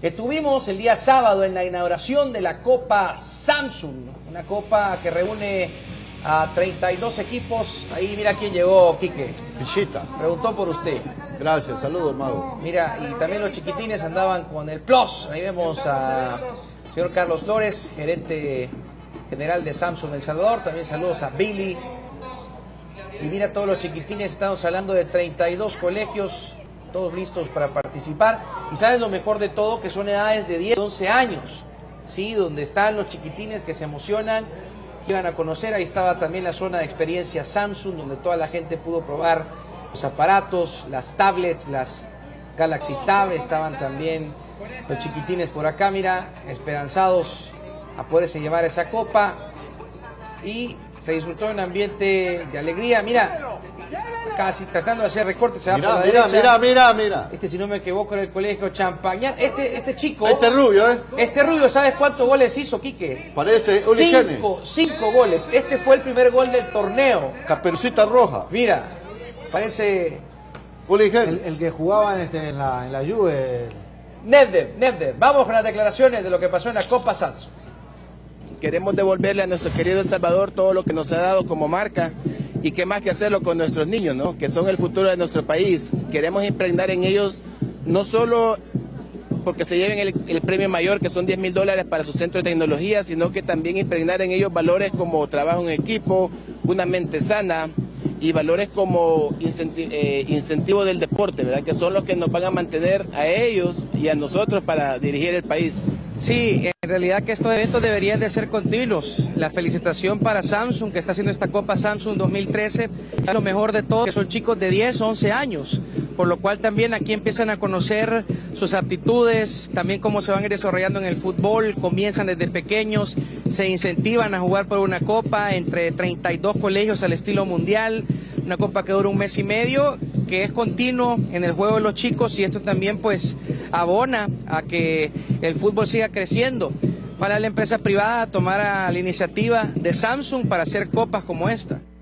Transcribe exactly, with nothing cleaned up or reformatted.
Estuvimos el día sábado en la inauguración de la Copa Samsung, una copa que reúne a treinta y dos equipos. Ahí mira quién llegó, Quique. Pichita. Preguntó por usted. Gracias, saludos, Mago. Mira, y también los chiquitines andaban con el plus. Ahí vemos a señor Carlos Flores, gerente general de Samsung El Salvador. También saludos a Billy. Y mira, todos los chiquitines, estamos hablando de treinta y dos colegios, todos listos para participar. Y sabes lo mejor de todo, que son edades de diez, once años, ¿sí? Donde están los chiquitines que se emocionan, que iban a conocer. Ahí estaba también la zona de experiencia Samsung, donde toda la gente pudo probar los aparatos, las tablets, las Galaxy Tab. Estaban también los chiquitines por acá, mira, esperanzados a poderse llevar esa copa. Y se disfrutó en un ambiente de alegría. Mira, casi tratando de hacer recortes, se va Mira, por la mira, derecha. mira, mira, mira. Este, si no me equivoco, era el colegio Champañán. Este, este chico... Este rubio, ¿eh? Este rubio, ¿sabes cuántos goles hizo, Quique? Parece Uli Genes. Cinco, cinco goles. Este fue el primer gol del torneo. Caperucita roja. Mira, parece... Uli Genes. El, el que jugaba en, este, en, la, en la Juve. Nedved, Nedved. Vamos con las declaraciones de lo que pasó en la Copa Samsung. Queremos devolverle a nuestro querido El Salvador todo lo que nos ha dado como marca, y qué más que hacerlo con nuestros niños, ¿no? Que son el futuro de nuestro país. Queremos impregnar en ellos no solo porque se lleven el, el premio mayor, que son diez mil dólares para su centro de tecnología, sino que también impregnar en ellos valores como trabajo en equipo, una mente sana y valores como incenti eh, incentivo del deporte, ¿verdad? Que son los que nos van a mantener a ellos y a nosotros para dirigir el país. Sí, en realidad que estos eventos deberían de ser continuos. La felicitación para Samsung, que está haciendo esta Copa Samsung dos mil trece. Lo mejor de todo, que son chicos de diez, once años, por lo cual también aquí empiezan a conocer sus aptitudes, también cómo se van a ir desarrollando en el fútbol. Comienzan desde pequeños, se incentivan a jugar por una copa entre treinta y dos colegios al estilo mundial, una copa que dura un mes y medio, que es continuo en el juego de los chicos, y esto también pues abona a que el fútbol siga creciendo. Para la empresa privada tomar la iniciativa de Samsung para hacer copas como esta.